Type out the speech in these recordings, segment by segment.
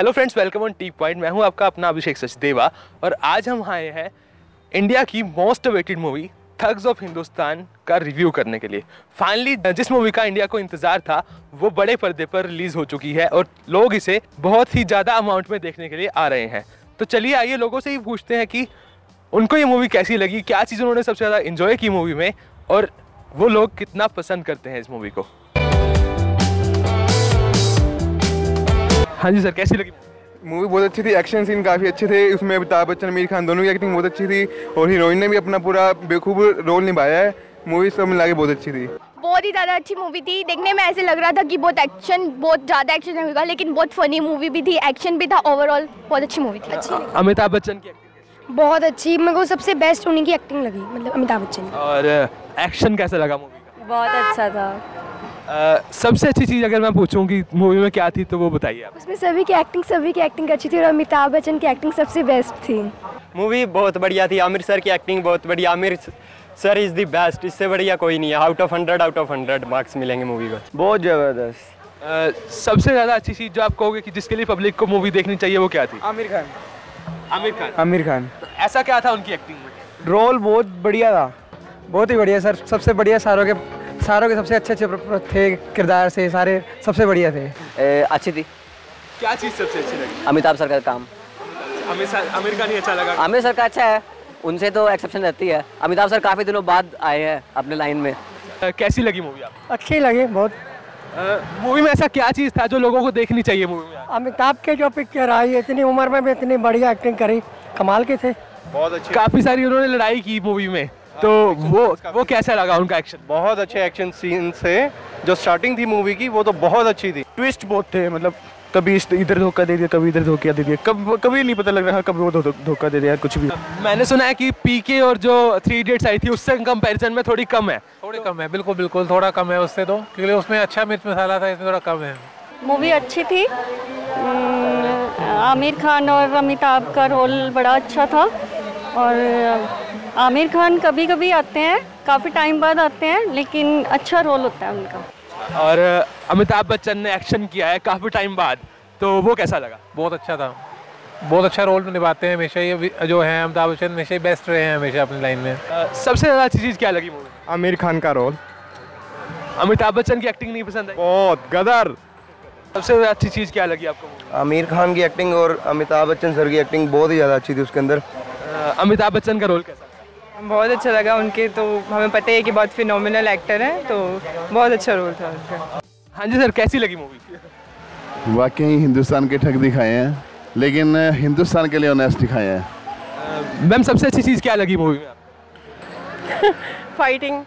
Hello friends, welcome on T point. मैं हूं आपका अपना अभिषेक सचदेवा और आज हम आए हैं इंडिया की most awaited movie Thugs of Hindustan का रिव्यू करने के लिए। फाइनली जिस मूवी का इंडिया को इंतजार था वो बड़े पर्दे पर रिलीज हो चुकी है और लोग इसे बहुत ही ज़्यादा अमाउंट में देखने के लिए आ रहे हैं। तो चलिए आइए लोगों से ही पूछते हैं कि उनको ये मूवी कैसी लगी, क्या चीज़ उन्होंने सबसे ज़्यादा इंजॉय की मूवी में और वो लोग कितना पसंद करते हैं इस मूवी को। हाँ जी सर, कैसी लगी मूवी? बहुत अच्छी थी, एक्शन सीन काफ़ी अच्छे थे, उसमें अमिताभ बच्चन आमिर खान दोनों की एक्टिंग बहुत अच्छी थी और हीरोइन ने भी अपना पूरा बेखूब रोल निभाया है। मूवी सब मिला के बहुत अच्छी थी, बहुत ही ज़्यादा अच्छी मूवी थी। देखने में ऐसे लग रहा था कि बहुत ज़्यादा एक्शन होगा, लेकिन बहुत फनी मूवी भी थी, एक्शन भी था, ओवरऑल बहुत अच्छी मूवी थी। अच्छी अमिताभ बच्चन की एक्टिंग बहुत अच्छी, मेरे को सबसे बेस्ट उन्हीं की एक्टिंग लगी, मतलब अमिताभ बच्चन। और एक्शन कैसा लगा मूवी का? बहुत अच्छा था। सबसे अच्छी चीज़ अगर मैं पूछूं कि मूवी में क्या थी तो वो बताइए आप। उसमें सभी की एक्टिंग अच्छी थी और अमिताभ बच्चन की एक्टिंग सबसे बेस्ट थी। मूवी बहुत बढ़िया थी, आमिर सर की एक्टिंग बहुत बढ़िया। Aamir sir is the best, इससे बढ़िया कोई नहीं है। आउट ऑफ 100 मार्क्स मिलेंगे मूवी को। बहुत ज़बरदस्त। सबसे ज़्यादा अच्छी चीज़ जो आप कहोगे कि जिसके लिए पब्लिक को मूवी देखनी चाहिए वो क्या थी? आमिर खान। तो ऐसा क्या था उनकी एक्टिंग में? रोल बहुत बढ़िया था, बहुत ही बढ़िया सर, सबसे बढ़िया। सारों के सबसे अच्छे थे किरदार से, सारे सबसे बढ़िया थे। अच्छी थी। क्या चीज़ सबसे अच्छी लगी? अमिताभ सर का काम। आमिर का नहीं अच्छा लगा? आमिर सर का अच्छा है, उनसे तो एक्सेप्शन रहती है। अमिताभ सर काफ़ी दिनों बाद आए हैं अपने लाइन में। कैसी लगी मूवी आपको? अच्छी लगी बहुत। मूवी में ऐसा क्या चीज़ था जो लोगों को देखनी चाहिए मूवी में? अमिताभ के जो पिक्चर आई, इतनी उम्र में भी इतनी बढ़िया एक्टिंग करी, कमाल के थे। बहुत अच्छी। काफ़ी सारी उन्होंने लड़ाई की मूवी में, तो वो कैसा लगा उनका एक्शन? बहुत अच्छे एक्शन सीन थे। जो स्टार्टिंग थी मूवी की वो तो बहुत अच्छी थी। ट्विस्ट बहुत थे, मतलब कभी इधर धोखा दे दिया, कभी इधर धोखा दे दिया, कभी नहीं पता लग रहा कभी वो धोखा दे दिया, कुछ भी। मैंने सुना है कि पीके और जो 3 इडियट्स आई थी उससे कंपैरिजन में थोड़ी कम है। बिल्कुल थोड़ा कम है उससे, तो क्योंकि उसमें अच्छा मिर्च मसाला था, इसमें थोड़ा कम है। मूवी अच्छी थी। आमिर खान और अमिताभ का रोल बड़ा अच्छा था और आमिर खान कभी कभी आते हैं, काफ़ी टाइम बाद आते हैं, लेकिन अच्छा रोल होता है उनका। और अमिताभ बच्चन ने एक्शन किया है काफ़ी टाइम बाद, तो वो कैसा लगा? बहुत अच्छा था, बहुत अच्छा रोल निभाते हैं हमेशा। ये जो है अमिताभ बच्चन हमेशा बेस्ट रहे हैं हमेशा अपनी लाइन में। सबसे ज़्यादा अच्छी चीज़ क्या लगी मूवी? आमिर खान का रोल। अमिताभ बच्चन की एक्टिंग नहीं पसंद है? बहुत गदर। सबसे ज़्यादा अच्छी चीज़ क्या लगी आपको? आमिर खान की एक्टिंग और अमिताभ बच्चन सर की एक्टिंग बहुत ही ज़्यादा अच्छी थी उसके अंदर। अमिताभ बच्चन का रोल कैसा? बहुत अच्छा लगा उनके, तो हमें पता है कि बहुत फिनोमिनल एक्टर हैं, तो बहुत अच्छा रोल था उनका। हाँ जी सर, कैसी लगी मूवी? वाकई हिंदुस्तान के ठग दिखाए हैं, लेकिन हिंदुस्तान के लिए ऑनेस्ट दिखाए हैं। मैम सबसे अच्छी चीज़ क्या लगी मूवी में आपको? फाइटिंग।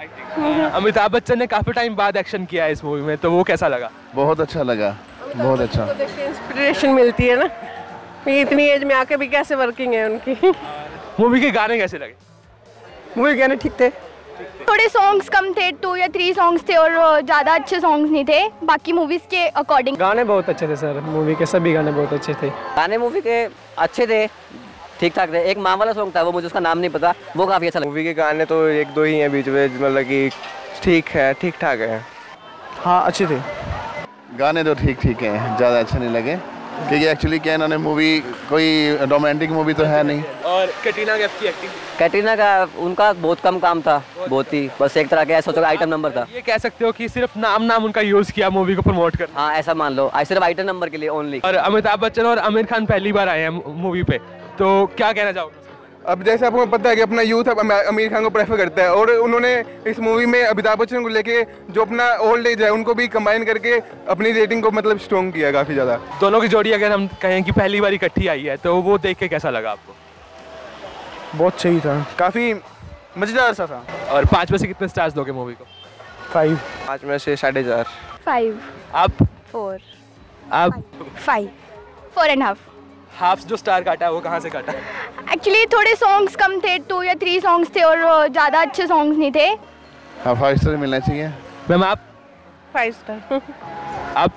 अमिताभ बच्चन ने काफ़ी टाइम बाद एक्शन किया है इस मूवी में, तो वो कैसा लगा? बहुत अच्छा लगा, बहुत अच्छा। इंस्पिरेशन मिलती है ना, ये इतनी एज में आके भी कैसे वर्किंग है उनकी। मूवी के गाने कैसे लगे? मूवी के गाने ठीक थे। थोड़े सॉन्ग्स कम थे, 2 या 3 सॉन्ग्स थे और ज़्यादा अच्छे सॉन्ग्स नहीं थे बाकी मूवीज़ के अकॉर्डिंग। गाने बहुत अच्छे थे सर, मूवी के सभी गाने बहुत अच्छे थे। गाने मूवी के अच्छे थे, ठीक ठाक थे। एक माँ वाला सॉन्ग था, वो मुझे उसका नाम नहीं पता, वो काफ़ी अच्छा लगा। मूवी के गाने तो 1-2 ही हैं बीच में, मतलब कि ठीक है, ठीक ठाक है। हाँ अच्छे थे गाने तो ठीक हैं, ज़्यादा अच्छे नहीं लगे, क्योंकि एक्चुअली क्या इन्होंने मूवी कोई रोमांटिक मूवी तो है नहीं। और कैटरीना कैफ की एक्टिंग? कैटरीना का उनका बहुत कम काम था, बहुत ही बस एक तरह का सोचो आइटम नंबर था। ये कह सकते हो कि सिर्फ नाम उनका यूज़ किया मूवी को प्रमोट कर। हाँ ऐसा मान लो, सिर्फ आइटम नंबर के लिए ओनली। और अमिताभ बच्चन और आमिर खान पहली बार आए हैं मूवी पे, तो क्या कहना चाहोगे? अब जैसे आपको पता है कि अपना यूथ अब आमिर खान को प्रेफर करता है और उन्होंने इस मूवी में अमिताभ बच्चन को लेके जो अपना ओल्ड एज है उनको भी कंबाइन करके अपनी रेटिंग को मतलब स्ट्रॉन्ग किया काफ़ी ज़्यादा। दोनों की जोड़ी अगर हम कहें कि पहली बार इकट्ठी आई है तो वो देख के कैसा लगा आपको? बहुत सही था, काफ़ी मज़ेदार सा था। और 5 में से कितने स्टार्स दोगे मूवी को? 5। 5 में से 4.5। 5। आप? 4। आप? 5। 4.5। हाफ जो स्टार काटा है वो कहाँ से काटा? एक्चुअली थोड़े सॉन्ग्स कम थे, 2 या 3 सॉन्ग्स थे और ज़्यादा अच्छे सॉन्ग्स नहीं थे। हाँ 5 स्टार मिलना चाहिए। मैम आप? 5 स्टार। आप?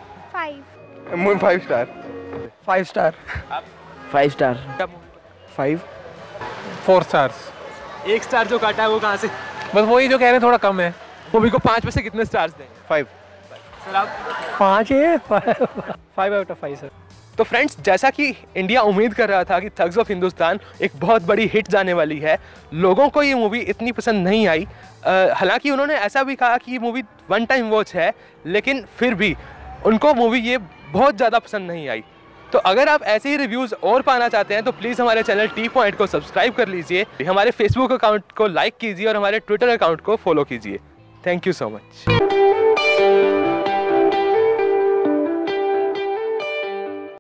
5। 5 स्टार। 5 स्टार। आप? 5 स्टार। 5। 4 स्टार्स। 1 स्टार जो काटा है वो कहाँ से? बस वही जो कह रहे हैं, थोड़ा कम है। मूवी को 5 में से कितने स्टार्स देंगे? 5। सर आप? 5 है। 5 आउट ऑफ 5 सर। तो फ्रेंड्स, जैसा कि इंडिया उम्मीद कर रहा था कि थग्स ऑफ हिंदुस्तान एक बहुत बड़ी हिट जाने वाली है, लोगों को ये मूवी इतनी पसंद नहीं आई। हालांकि उन्होंने ऐसा भी कहा कि ये मूवी वन टाइम वॉच है, लेकिन फिर भी उनको मूवी ये बहुत ज़्यादा पसंद नहीं आई। तो अगर आप ऐसे ही रिव्यूज़ और पाना चाहते हैं तो प्लीज़ हमारे चैनल टी पॉइंट को सब्सक्राइब कर लीजिए, हमारे फेसबुक अकाउंट को लाइक कीजिए और हमारे ट्विटर अकाउंट को फॉलो कीजिए। Thank you so much.